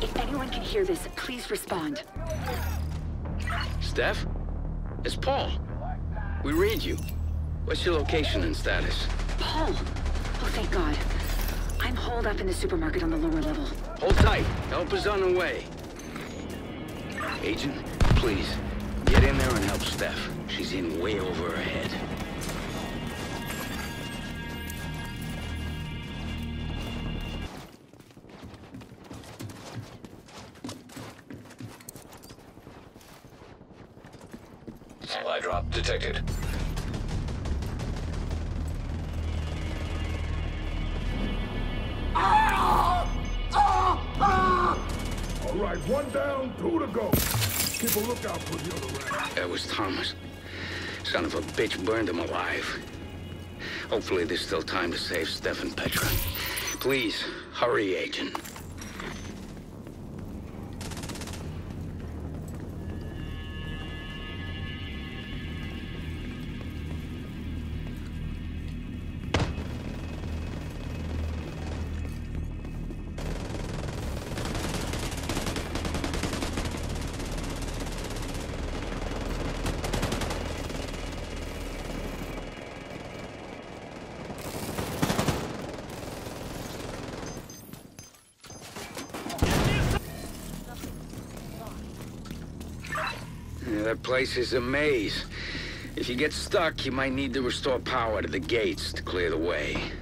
If anyone can hear this, please respond. Steph? It's Paul. We read you. What's your location and status? Paul! Oh, thank God. I'm holed up in the supermarket on the lower level. Hold tight. Help is on the way. Agent, please, get in there and help Steph. She's in way over her head. Supply drop detected. All right, one down, two to go. Keep a lookout for the other round. That was Thomas. Son of a bitch burned him alive. Hopefully there's still time to save Steph and Petra. Please, hurry, Agent. Yeah, that place is a maze. If you get stuck, you might need to restore power to the gates to clear the way.